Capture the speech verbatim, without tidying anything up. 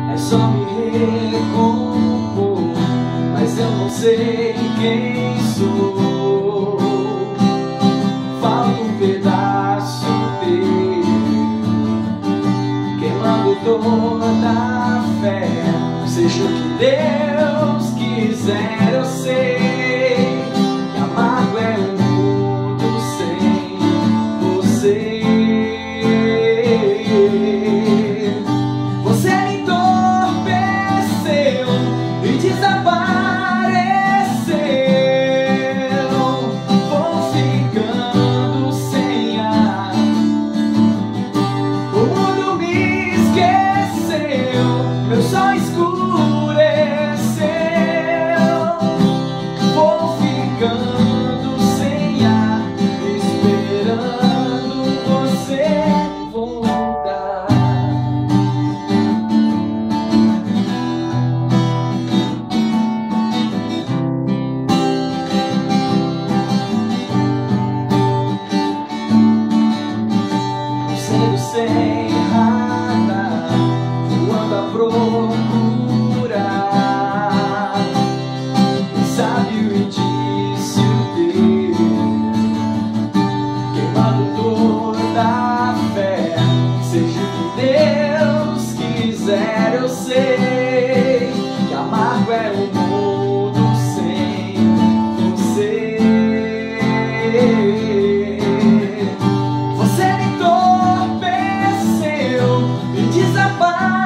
é só me recompor, mas eu não sei quem sou. Falta um pedaço teu, queimando toda a fé. Seja o que Deus quiser, eu sei que amargo é um mundo sem você. Você me entorpeceu e desapareceu. Vou ficando sem ar, o mundo me esqueceu, meu sol escureceu. Vou ficando sem ar, esperando você voltar. Sendo sem radar, voando a procurar, quem sabe o indício dele, queimando toda a fé. Seja o que Deus quiser, eu sei que amargo é o mundo sem você. Você me entorpeceu e desapareceu.